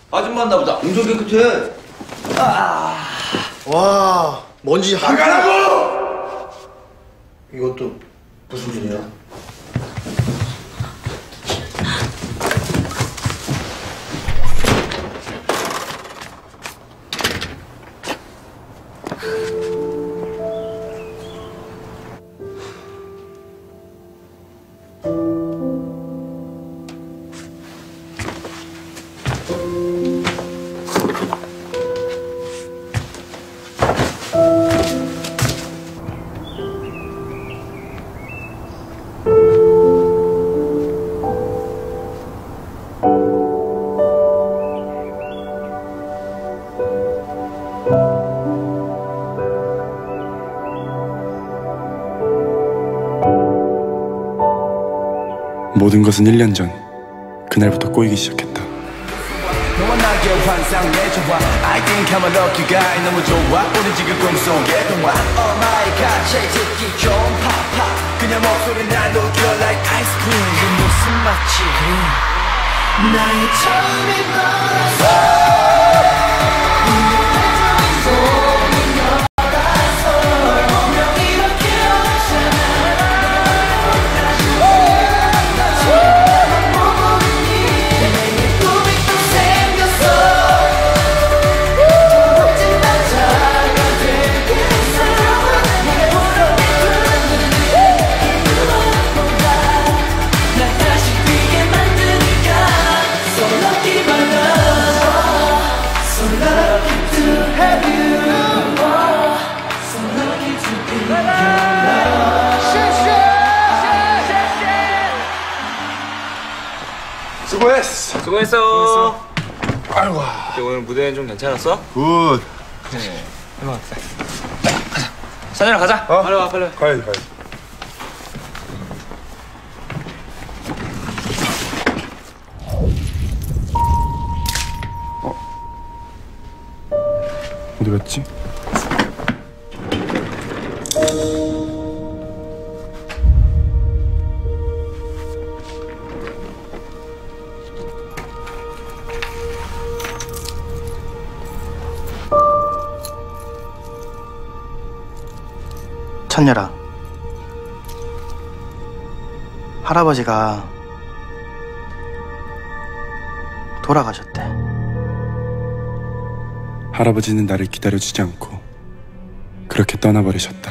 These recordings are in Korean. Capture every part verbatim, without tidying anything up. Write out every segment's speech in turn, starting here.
아줌마인가 보다. 엄청 깨끗해. 아. 와, 먼지 한 나가라고! 이것도 무슨 일이야? 모든 것은 일 년 전 그날부터 꼬이기 시작했다. 너와 나의 환상의 조화 I think I'm a lucky guy 너무 좋아 우리 지금 꿈속의 동화 Oh my god 제일 듣기 좋은 팝팝 그냥 목소리 날 녹여 like 아이스크림 이게 무슨 맛이 나의 처음인 너라서 수고했어. 수고했어. 아이고. 오늘 무대는 좀 괜찮았어? 굿. 네. 해봤어. 자, 가자. 산이랑 가자. 어? 빨리 와, 빨리 와. 가야지, 가야지. 어? 어디 갔지? 천녀라, 할아버지가 돌아가셨대. 할아버지는 나를 기다려주지 않고 그렇게 떠나버리셨다.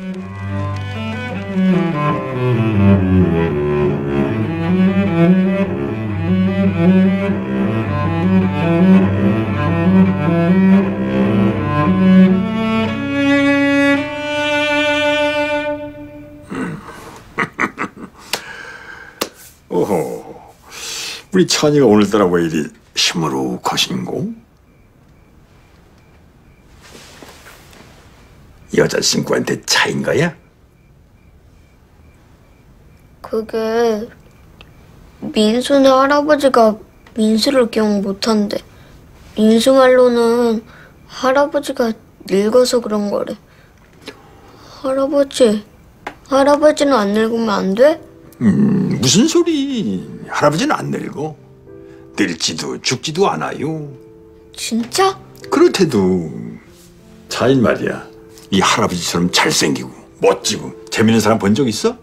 오호, 우리 찬이가 오늘따라 왜 이리 시무룩하신고? 여자친구한테 차인 거야? 그게 민수네 할아버지가 민수를 기억 못한대. 민수 말로는 할아버지가 늙어서 그런 거래. 할아버지, 할아버지는 안 늙으면 안 돼? 음, 무슨 소리. 할아버지는 안 늙어. 늙지도 죽지도 않아요. 진짜? 그렇대도 차인 말이야, 이 할아버지처럼 잘생기고 멋지고 재밌는 사람 본 적 있어?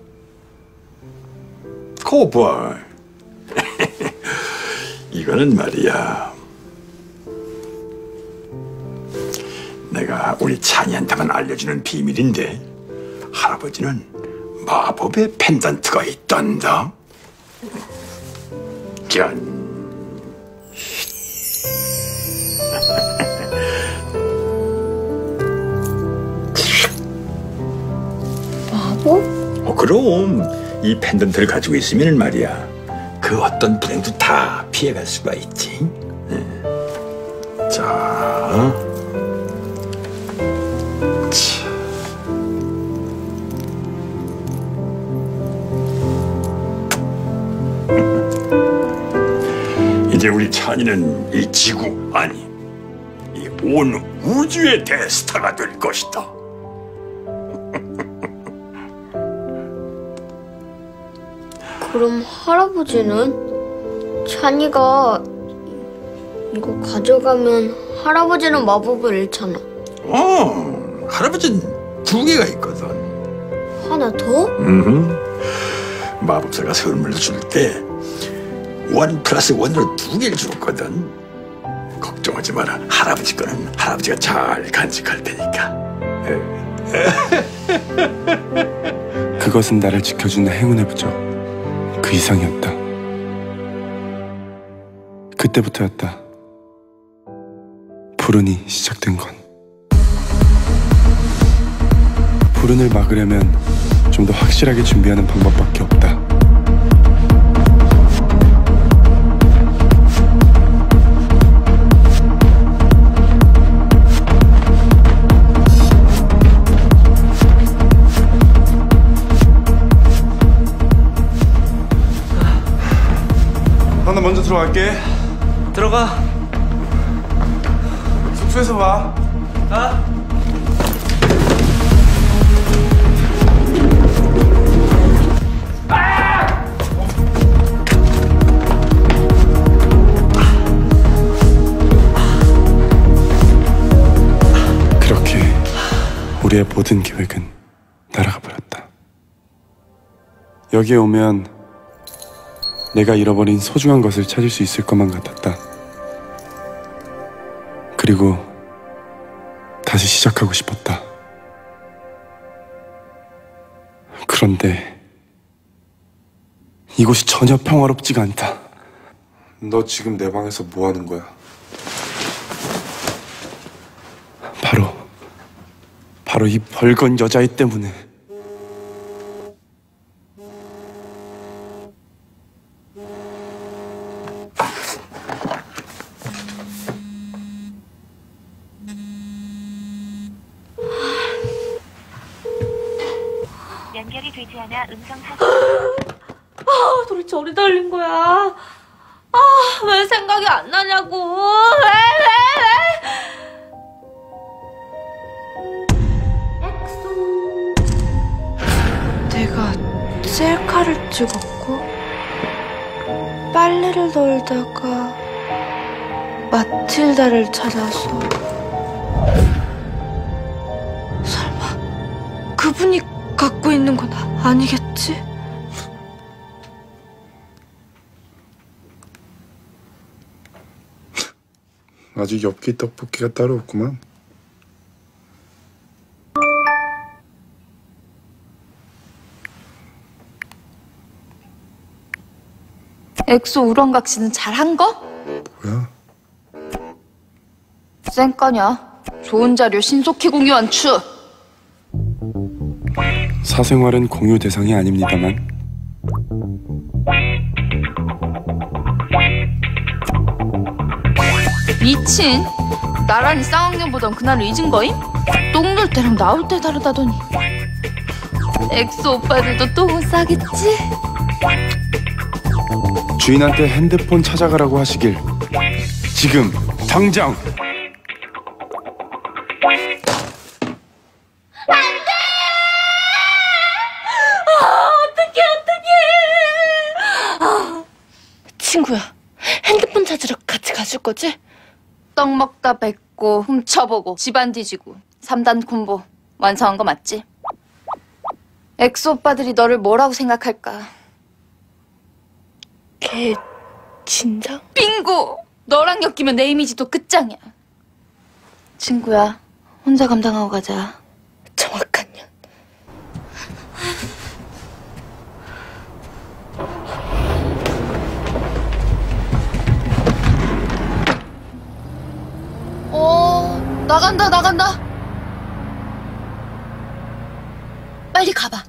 코볼. 이거는 말이야, 내가 우리 찬이한테만 알려주는 비밀인데, 할아버지는 마법의 펜던트가 있단다. 짠. 마법? 어, 그럼 이 펜던트를 가지고 있으면 말이야, 그 어떤 불행도 다 피해갈 수가 있지. 네. 자, 자. 이제 우리 찬이는 이 지구, 아니 이 온 우주의 대스타가 될 것이다. 그럼 할아버지는? 찬이가 이거 가져가면 할아버지는 마법을 잃잖아. 어, 할아버지는 두 개가 있거든. 하나 더? 음, 마법사가 선물로 줄 때 원 플러스 원으로 두 개를 줬거든. 걱정하지 마라. 할아버지 거는 할아버지가 잘 간직할 테니까. 그것은 나를 지켜주는 행운의 부적. 그 이상이었다. 그때부터였다. 불운이 시작된 건. 불운을 막으려면 좀 더 확실하게 준비하는 방법밖에 없다. 나 먼저 들어갈게. 들어가. 숙소에서 봐. 아? 그렇게 우리의 모든 계획은 날아가 버렸다. 여기에 오면 내가 잃어버린 소중한 것을 찾을 수 있을 것만 같았다. 그리고 다시 시작하고 싶었다. 그런데 이곳이 전혀 평화롭지가 않다. 너 지금 내 방에서 뭐 하는 거야? 바로 바로 이 벌건 여자애 때문에. 연결이 되지 않아 음성 하소. 아, 도대체 어디 달린 거야? 아, 왜 생각이 안 나냐고. 왜, 왜, 왜? 엑소. 내가 셀카를 찍었고 빨래를 널다가 마틸다를 찾아서. 설마 그분이 갖고 있는 건 아니겠지? 아직 엽기 떡볶이가 따로 없구만. 엑소 우렁각 씨는 잘한 거? 뭐야? 센 거냐? 좋은 자료 신속히 공유 완추. 사생활은 공유 대상이 아닙니다만 미친. 나란히 쌍학년 보던 그날을 잊은 거임? 똥 놀 때랑 나올 때 다르다더니. 엑소 오빠들도 똥은 싸겠지? 주인한테 핸드폰 찾아가라고 하시길 지금 당장. 친구야, 핸드폰 찾으러 같이 가줄 거지? 떡 먹다 뱉고 훔쳐보고 집안 뒤지고 삼 단 콤보 완성한 거 맞지? 엑소 오빠들이 너를 뭐라고 생각할까? 개 진작? 빙고! 너랑 엮이면 내 이미지도 끝장이야. 친구야, 혼자 감당하고 가자. 정확한 년. 어, 나간다, 나간다. 빨리 가봐.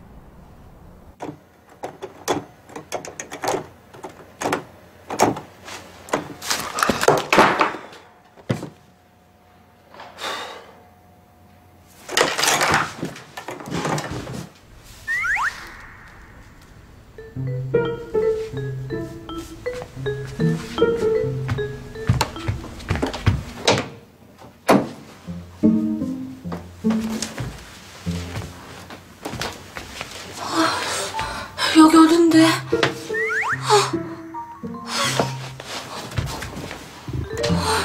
여기 어딘데? 아.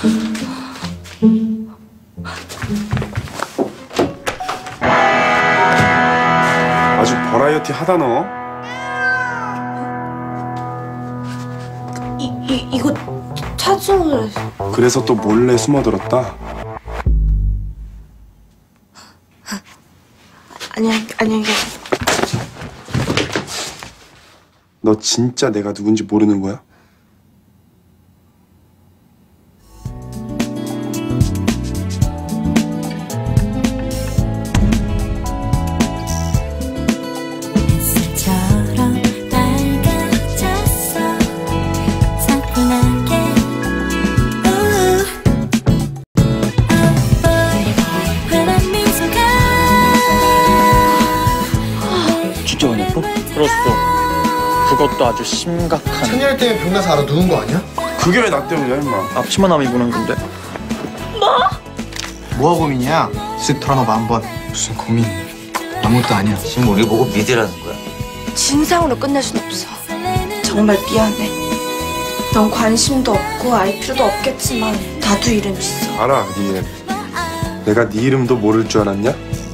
파티 하다 너. 이, 이, 이거 찾으려고 그래서 또 몰래 숨어들었다. 안녕, 안녕히 계세요. 너 진짜 내가 누군지 모르는 거야? 진짜 안 예뻐? 그렇소. 그것도 아주 심각한. 천열 때문에 병나서 알아 누운 거 아니야? 그게 왜 나 때문이야 임마. 앞치마 남이 보는 건데. 뭐가 고민이야? 쓱 털어놔봐 한번. 무슨 고민? 아무것도 아니야. 지금 우리 보고 믿으라는 거야. 진상으로 끝낼 순 없어. 정말 미안해. 넌 관심도 없고 알 필요도 없겠지만 나도 이름 있어. 알아 네 이름. 내가 네 이름도 모를 줄 알았냐?